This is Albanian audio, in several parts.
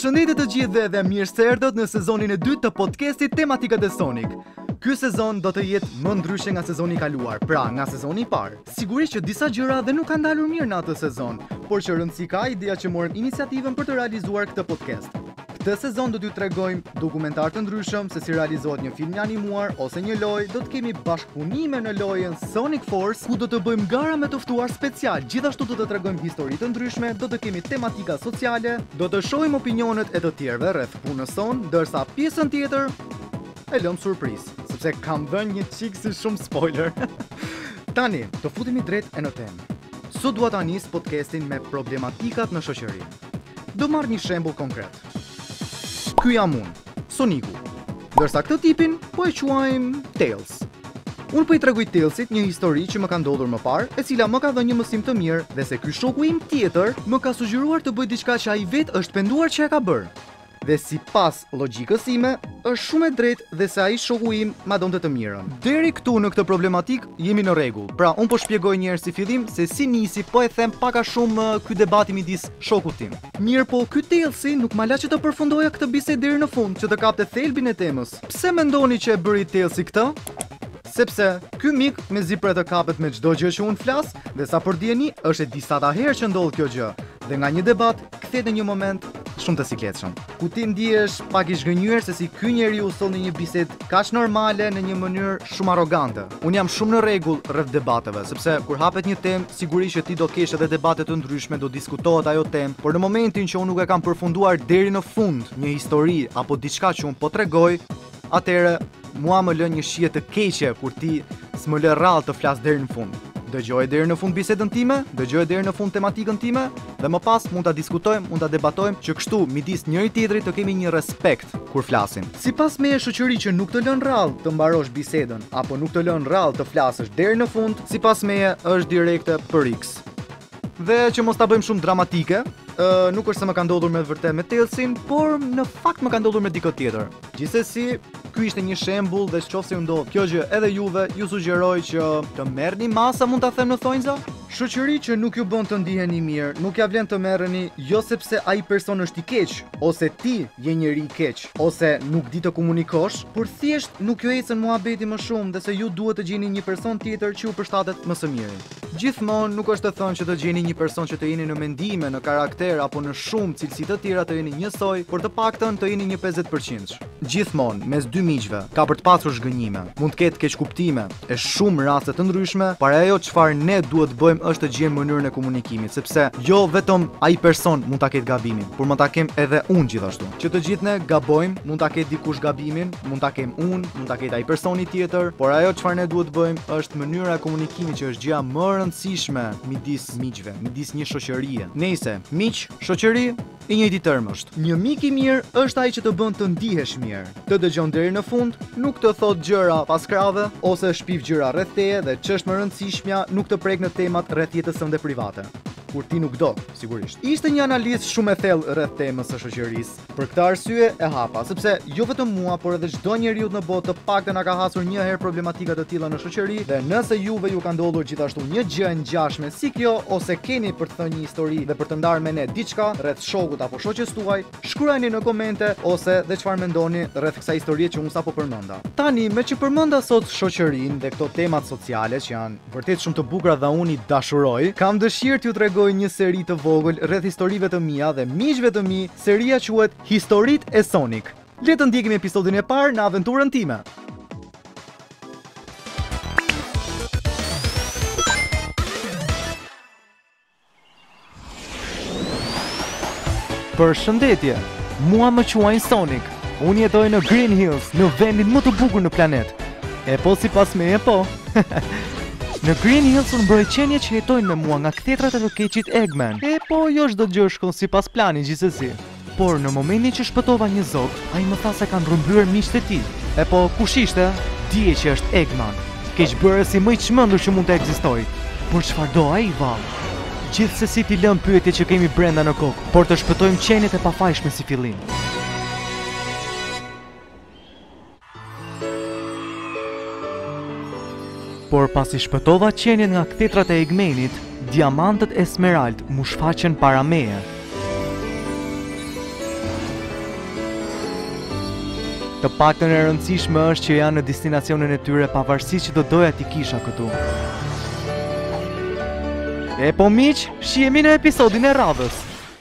Përshëndetje të gjithëve dhe mirë se erdhët në sezonin e dytë të podcastit Tematikat e Sonic. Ky sezon do të jetë më ndryshe nga sezoni i kaluar, pra nga sezoni i parë. Sigurisht që disa gjëra dhe nuk kanë dalur mirë në atë sezon, por që rëndësi ka ideja që morëm iniciativën për të realizuar këtë podcast. Këtë sezon do t'ju tregojmë dokumentar të ndryshëm se si realizohet një film i animuar ose një lojë, do të kemi bashkëpunime në lojën Sonic Force, ku do të bëjmë gara me të ftuar special. Gjithashtu do të tregojmë histori të ndryshme, do të kemi tematika sociale, do të shohim opinionet e të tjerëve rreth punës sonë, ndërsa pjesën tjetër e lëm surprizë, sepse kam dhënë një çik si shumë spoiler. Tani, të futemi drejt e në temë. Sot dua ta nis podcastin me problematikat në shoqëri. Do marr një shembull konkret. Ky jam unë, Soniku, ndërsa këtë tipin po e quajmë Tails. Unë po i tregoj Tailsit një histori që më ka ndodhur më parë, e cila më ka dhënë një mësim të mirë dhe se ky shoku im tjetër më ka sugjeruar të bëj diçka që ai vetë është penduar që e ka bërë. Dhe sipas logjikës time, është shumë e drejtë dhe se ai shoku im ma donte të mirën. Deri këtu në këtë problematik jemi në rregull. Pra, unë po shpjegoj një herë si fillim se si nisi, po e them pak a shumë ky debati midis shokut tim. Mirë po, ky Tailsi nuk ma la që të përfundoja këtë bisedë deri në fund, që të kapte thelbin e temës. Pse mendoni që e bëri Tailsi këtë? Sepse ky mik mezi për të kapet me çdo gjë që unë flas, dhe sa për dieni, është e disata herë që ndodh kjo gjë. Dhe nga një debat kthehet në një moment shumë të sikletshëm. Ku ti ndihesh pak i zhgënjur se si ky njeriu solli një bisedë kaq normale në një mënyrë shumë arrogante. Unë jam shumë në rregull rreth debateve, sepse kur hapet një temë, sigurisht që ti do kesh edhe debate të ndryshme, do diskutohet ajo temë, por në momentin që unë nuk e kam përfunduar deri në fund një histori apo diçka që unë po tregoj, atëherë mua më lën një shije të keqe kur ti s'më lë rrallë të flas deri në fund. Dëgjoj deri në fund bisedën time, dëgjoj deri në fund tematikën time dhe më pas mund ta diskutojmë, mund ta debatojmë që kështu midis njëri tjetrit të kemi një respekt kur flasim. Sipas meje shoqëri që nuk të lën rrallë të mbarosh bisedën apo nuk të lën rrallë të flasësh deri në fund, sipas meje është direkte për X. Dhe që mos ta bëjmë shumë dramatike, nuk është se më ka ndodhur me vërtet me Tailsin, por në fakt më ka ndodhur me dikë tjetër. Gjithsesi, ky ishte një shembull dhe nëse u ndodh kjo gjë edhe juve, ju sugjeroj që të merrni masa, mund ta them në thonjza. Shoqëri që nuk ju bën të ndiheni mirë, nuk ja vlen të merreni jo sepse ai person është i keq, ose ti je njeri i keq, ose nuk di të komunikosh, por thjesht nuk ju ecën muhabeti më shumë dhe se ju duhet të gjeni një person tjetër që ju përshtatet më së miri. Gjithmonë nuk është të thënë që të gjeni një person që të jeni në mendime, në karakter apo në shumë cilësi të tjera të jeni njësoj, por të paktën të jeni një 50%. Gjithmonë mes dy miqve ka për të pasur zhgënjime, mund të ketë keqkuptime, e shumë raste të ndryshme, por ajo çfarë ne duhet të bëjmë është të gjejmë mënyrën e komunikimit, sepse jo vetëm ai person mund ta ketë gabimin, por mund ta kem edhe unë gjithashtu. Që të gjithë ne gabojmë, mund ta ketë dikush gabimin, mund ta kem unë, mund ta ketë ai personi tjetër, por ajo çfarë ne duhet të bëjmë është mënyra e komunikimit që është gjëja më e rëndësishme midis miqve, midis një shoqërie. Nëse miq, shoqëri, i njëjti term është. Një mik i mirë është ai që të bën të ndihesh mirë, të dëgjon deri në fund, nuk të thot gjëra pas krave ose shpif gjëra rreth teje dhe ç'është më rëndësishmja, nuk të prek në temat rreth jetës sënde private. Kur ti nuk do, sigurisht. Ishte një analizë shumë e thellë rreth temës së shoqërisë. Për këtë arsye e hapa, sepse jo vetëm mua, por edhe çdo njeriu në botë të paktën na ka hasur një herë problematika të tilla në shoqëri, dhe nëse juve ju ka ndodhur gjithashtu një gjë e ngjashme si kjo, ose keni për të thënë një histori dhe për të ndarë me ne diçka rreth shokut apo shoqes tuaj, shkruajini në komente ose dhe çfarë mendoni rreth kësaj historie që unë sapo përmenda. Tani, me që përmenda sot shoqërinë dhe këto temat sociale që janë vërtet shumë të bukura dhe unë i dashuroj, kam dëshirë t'ju tregoj një seri të vogël rreth historive të mia dhe miqve të mi. Seria quhet Historitë e Sonic. Le të ndjekim episodin e parë në aventurën time. Përshëndetje. Mua më quajnë Sonic. Unë jetoj në Green Hills, në vendin më të bukur në planet. E po sipas meje po. Në Green Hills unë mbroj qenie që jetojnë me mua nga kthetrat e të keqit Eggman. E po jo çdo gjë shkon sipas planit gjithsesi. Por në momentin që shpëtova një zog, ai më tha se kanë rrëmbyer miqtë e tij. E po kush ishte? Dije që është Eggman, keqbërësi më i çmendur që mund të ekzistojë. Por çfarë do ai vallë? Gjithsesi ti lëm pyetje që kemi brenda në kokë, por të shpëtojmë qeniet e pafajshme si fillim. Por pasi shpëtova qenien nga kthetrat e Eggmanit, diamantët Esmerald mu shfaqen para meje. Të paktën e rëndësishme është që janë në destinacionin e tyre pavarësisht që do doja t'i kisha këtu. E po miq, shihemi në episodin e radhës.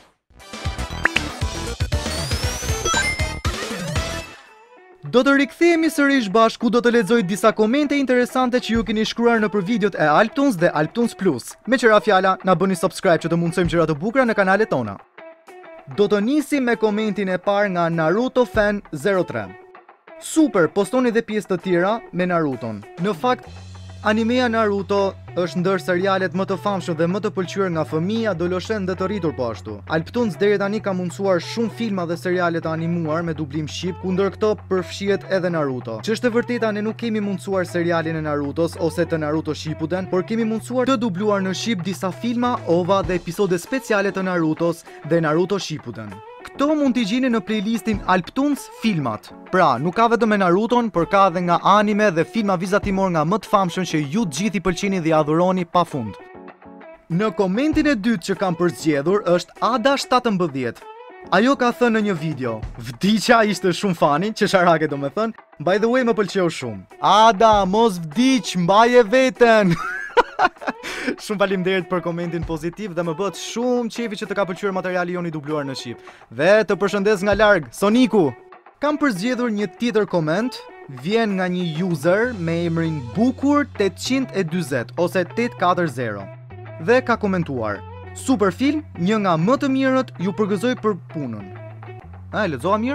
Do të rikthehemi sërish bashku, do të lexoj disa komente interesante që ju keni shkruar nëpër videot e Alptunes dhe Alptunes Plus. Me qëra fjala, na bëni subscribe që të mundsojmë gjëra të bukura në kanalet tona. Do të nisim me komentin e parë nga Naruto Fan 03. Super, postoni dhe pjesë të tjera me Naruton. Në fakt, animea Naruto është ndër serialet më të famshëm dhe më të pëlqyer nga fëmijë, adoleshent dhe të rritur po ashtu. Alptunes deri tani ka mundsuar shumë filma dhe seriale të animuar me dublim shqip, ku ndër këto përfshihet edhe Naruto. Që është e vërteta, ne nuk kemi mundsuar serialin e Narutos ose të Naruto Shippuden, por kemi mundsuar të dubluar në shqip disa filma, ova dhe episode speciale të Narutos dhe Naruto Shippuden. Këto mund t'i gjeni në playlistin Alptunes Filmat. Pra, nuk ka vetëm me Naruton, por ka edhe nga anime dhe filma vizatimor nga më të famshëm që ju të gjithë i pëlqeni dhe adhuroni pafund. Në komentin e dytë që kam përzgjedhur është Ada17. Ajo ka thënë në një video: "Vdiqja ishte shumë fani", që sharake do me thënë. By the way, më pëlqeu shumë. Ada, mos vdiq, mbaje veten. Shumë faleminderit për komentin pozitiv dhe më bët shumë qefi që të ka pëlqyer materiali joni dubluar në shqip. Dhe të përshëndes nga larg, Soniku. Kam përzgjedhur një tjetër koment, vjen nga një user me emrin Bukur 840 ose 840 dhe ka komentuar: "Super film, një nga më të mirët, ju përgëzoj për punën." E lexova mirë?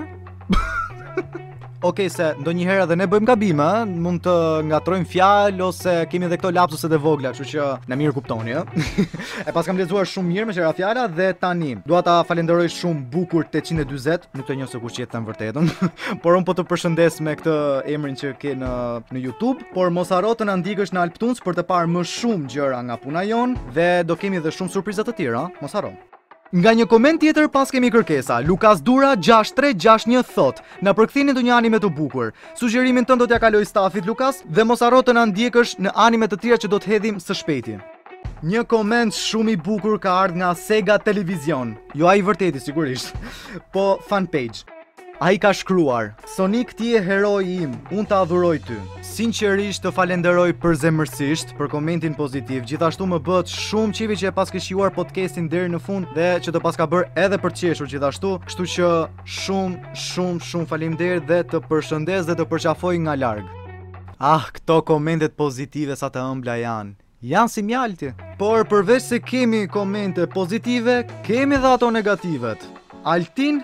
Okej, se ndonjëherë edhe ne bëjmë gabime, mund të ngatrojmë fjalë ose kemi edhe këto lapsuset e vogla, kështu që na mirë kuptoni, ë. E pas kam lexuar shumë mirë me qira fjala dhe tani dua ta falenderoj shumë Bukur 840, nuk të njoh se kush jetë thënë vërtetën, por un po të përshëndes me këtë emrin që ke në YouTube, por mos harro të na ndikësh në Alptunes për të parë më shumë gjëra nga puna jon dhe do kemi edhe shumë surpriza të tjera, mos harro. Nga një koment tjetër pas kemi kërkesa. Lukas Dura 6361 thot: "Na përkthini ndonjë anime të bukur. Sugjerimin tënd do t'ja kaloj stafit, Lukas, dhe mos harro të na ndjekësh në anime të tjera që do të hedhim së shpejti." Një koment shumë i bukur ka ardhur nga Sega Television. Jo ai vërteti sigurisht, po fanpage. Ai ka shkruar: "Sonic, ti je heroi im, unë të adhuroj ty." Sinqerisht të falenderoj përzemërsisht për komentin pozitiv. Gjithashtu më bët shumë qefi që e pas ke shijuar podcastin deri në fund dhe që të pas ka bërë edhe për të qeshur gjithashtu, kështu që shumë faleminderit dhe të përshëndes dhe të përqafoj nga larg. Këto komentet pozitive sa të ëmbla janë. Janë si mjalti. Por përveç se kemi komente pozitive, kemi dhe ato negativet. Altin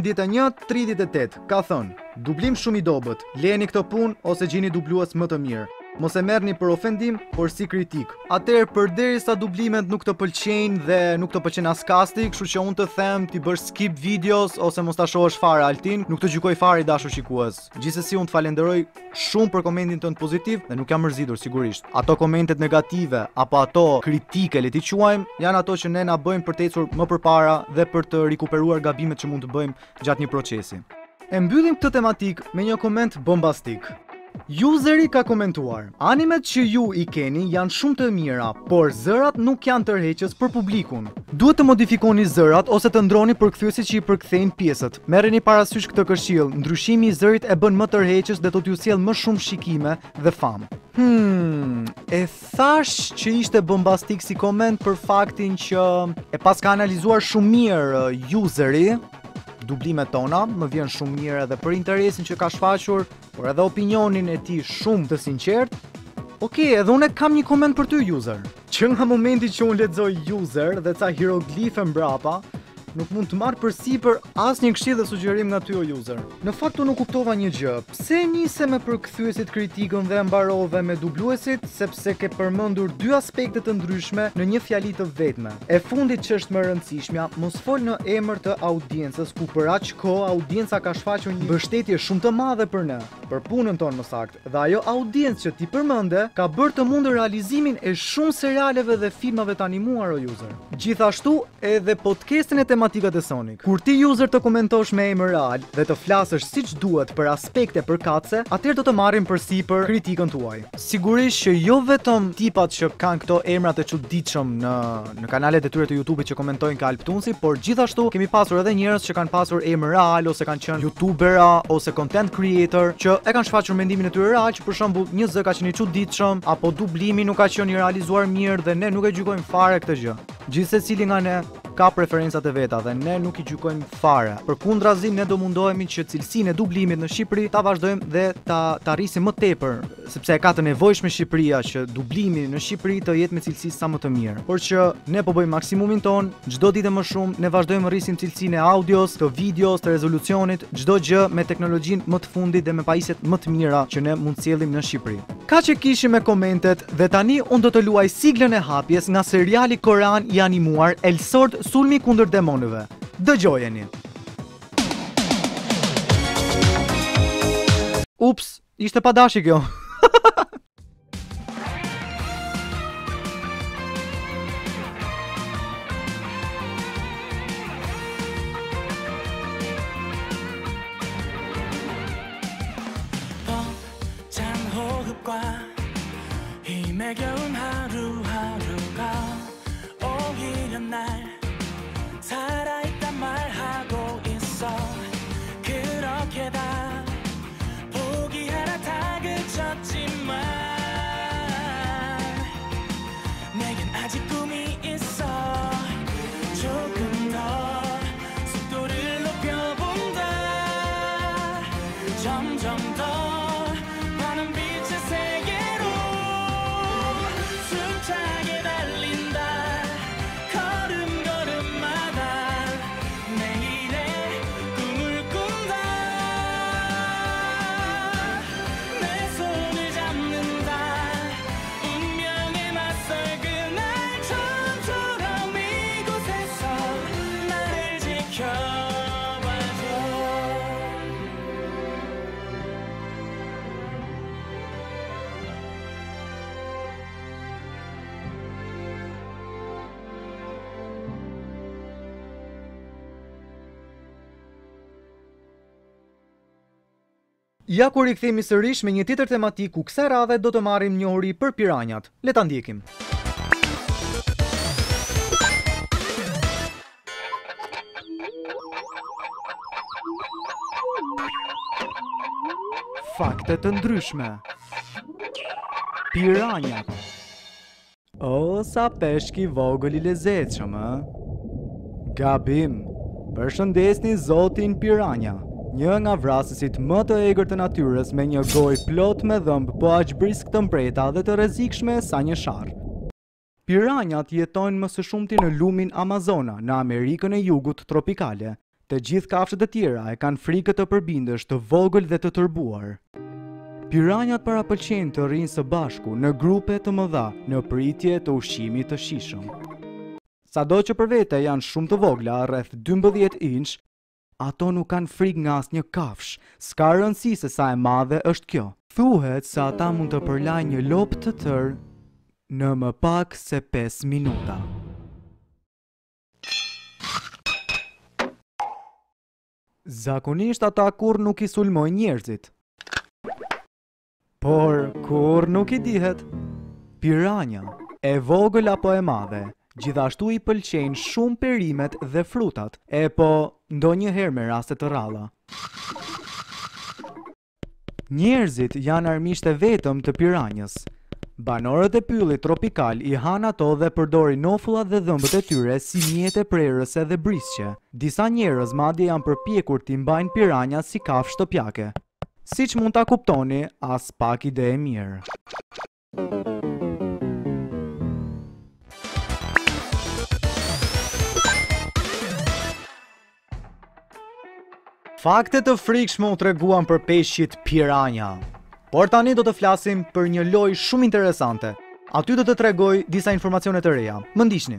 9138 ka thënë: "Dublim shumë i dobët, lejeni këtë punë ose gjini dublues më të mirë. Mos e merrni për ofendim, por si kritik. Atëherë përderisa dublimet nuk të pëlqejnë dhe nuk të pëlqen as kasti, kështu që unë të them ti bësh skip videos ose mos ta shohësh fare Altin, nuk të gjykoj fare i dashur shikues. Gjithsesi unë të falenderoj shumë për komentin tënd pozitiv dhe nuk jam mërzitur sigurisht. Ato komentet negative apo ato kritike le t'i quajmë, janë ato që ne na bëjmë për të ecur më përpara dhe për të rikuperuar gabimet që mund të bëjmë gjatë një procesi." E mbyllim këtë tematik me një koment bombastik. Useri ka komentuar: "Animet që ju i keni janë shumë të mira, por zërat nuk janë tërheqës për publikun. Duhet të modifikoni zërat ose të ndroni përkthyesit që i përkthejnë pjesët. Merreni parasysh këtë këshill, ndryshimi i zërit e bën më tërheqës dhe do t'ju sjellë më shumë shikime dhe famë." E thash që ishte bombastik si koment për faktin që e pas ka analizuar shumë mirë useri dublimet tona, më vjen shumë mirë edhe për interesin që ka shfaqur, por edhe opinionin e tij shumë të sinqert. Okej, edhe unë kam një koment për ty user. Që nga momenti që unë lexoj user dhe ca hieroglife mbrapa, nuk mund të marr përsipër asnjë këshill dhe sugjerim nga ty o user. Në fakt unë nuk kuptova një gjë. Pse nise me përkthyesit kritikën dhe mbarove me dubluesit, sepse ke përmendur dy aspekte të ndryshme në një fjali të vetme. E fundit që është më rëndësishmja, mos fol në emër të audiencës, ku për aq kohë audienca ka shfaqur një mbështetje shumë të madhe për ne, për punën tonë më saktë, dhe ajo audiencë që ti përmende ka bërë të mundur realizimin e shumë serialeve dhe filmave të animuar o user. Gjithashtu, edhe podcastin e tematikat e Sonic. Kur ti user të komentosh me emër real dhe të flasësh siç duhet për aspekte përkatëse, atëherë do të marrin përsipër kritikën tuaj. Sigurisht që jo vetëm tipat që kanë këto emrat e çuditshëm në kanalet e tyre të YouTube-it që komentojnë ka Alptunsi, por gjithashtu kemi pasur edhe njerëz që kanë pasur emër real ose kanë qenë youtubera ose content creator që e kanë shfaqur mendimin e tyre real, që për shembull një zë ka qenë i çuditshëm apo dublimi nuk ka qenë i realizuar mirë dhe ne nuk e gjykojmë fare këtë gjë. Gjithsecili nga ne ka preferencat e veta dhe ne nuk i gjykojmë fare. Përkundrazi, ne do mundohemi që cilësinë e dublimit në Shqipëri ta vazhdojmë dhe ta arrisim më tepër, sepse e ka të nevojshme Shqipëria që dublimi në Shqipëri të jetë me cilësi sa më të mirë. Por që ne po bëjmë maksimumin ton, çdo ditë më shumë ne vazhdojmë rrisim cilësinë e audios, të videos, të rezolucionit, çdo gjë me teknologjinë më të fundit dhe me pajisjet më të mira që ne mund sjellim në Shqipëri. Ka që kishim me komentet dhe tani unë do të luaj siglën e hapjes nga seriali korean i animuar El Sword Sulmi kundër demonëve. Dëgjojeni. Ups, ishte pa dashi kjo. Ja kur I kthehemi sërish me një tjetër tematik ku kësaj radhe do të marrim njohuri për piranjat. Le ta ndjekim. Fakte të ndryshme. Piranjat. O, sa peshk I vogël I lezetshëm, ë? Gabim. Përshëndesni zotin Piranja. Një nga vrasësit më të egër të natyrës me një gojë plot me dhëmb po aq brisk të mpreta dhe të rrezikshme sa një sharr. Piranjat jetojnë më së shumti në lumin Amazona, në Amerikën e Jugut tropikale. Të gjithë kafshët e tjera e kanë frikë të përbindësh, të vogël dhe të tërbuar. Piranjat parapëlqejnë të rrinë së bashku në grupe të mëdha, në pritje të ushqimit të shijshëm. Sado që për vete janë shumë të vogla, rreth 12 inch, ato nuk kanë frikë nga asnjë kafsh, s'ka rëndësi se sa e madhe është kjo. Thuhet se ata mund të përlajnë një lop të tërë në më pak se 5 minuta. Zakonisht ata kur nuk I sulmojnë njerëzit. Por kur nuk I dihet. Piranja, e vogël apo e madhe, gjithashtu I pëlqejnë shumë perimet dhe frutat, e po ndonjëherë me raste të rralla. Njerëzit janë armiqtë vetëm të piranjës. Banorët e pyllit tropikal I han ato dhe përdorin nofullat dhe dhëmbët e tyre si mjete prerëse dhe brisqe. Disa njerëz madje janë përpjekur t'i mbajnë piranjat si kafshë shtëpiake. Siç mund ta kuptoni, as pak ide e mirë. Fakte të frikshme u treguan për peshqit piranja. Por tani do të flasim për një lojë shumë interesante. Aty do të tregoj disa informacione të reja. Më ndiqni.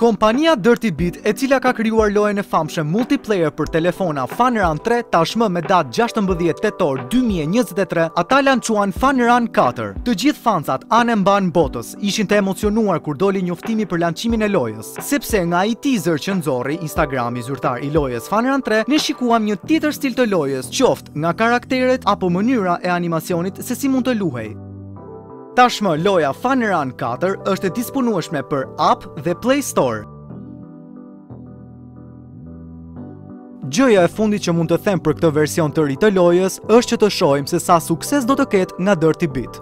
Kompania Dirty Bit, e cila ka krijuar lojën e famshme multiplayer për telefona Fun Run 3, tashmë me datë 16 tetor 2023, ata lançuan Fun Run 4. Të gjithë fansat anë mban botës ishin të emocionuar kur doli njoftimi për lançimin e lojës, sepse nga ai teaser që nxorri Instagrami zyrtar i lojës Fun Run 3, ne shikuam një tjetër stil të lojës, qoftë nga karakteret apo mënyra e animacionit se si mund të luhej. Tashmë loja Fun Run 4 është e disponueshme për App dhe Play Store. Gjëja e fundit që mund të them për këtë version të ri të lojës është që të shohim se sa sukses do të ketë nga Dirty Bit.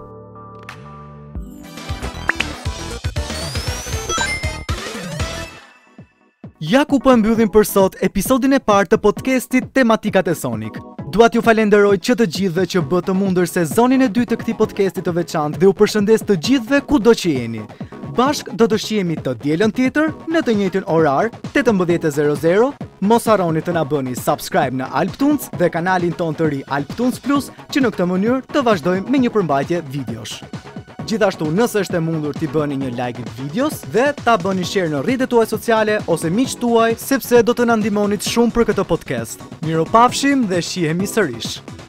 Ja ku po mbyllim për sot episodin e parë të podcastit Tematikat e Sonic. Dua t'ju falenderoj që të gjithëve që bë të mundër sezonin e 2 të këtij podcasti të veçantë dhe u përshëndes të gjithëve kudo që jeni. Bashk do të shihemi të dielën tjetër në të njëjtin orar 18:00. Mos harroni të na bëni subscribe në Alptunes dhe kanalin ton të ri Alptunes Plus, që në këtë mënyrë të vazhdojmë me një përmbajtje videosh. Gjithashtu, nëse është e mundur t'i bëni një like videos dhe ta bëni share në rrjetet tuaja sociale ose miqtë tuaj, sepse do të na ndihmonit shumë për këtë podcast. Miropafshim dhe shihemi sërish.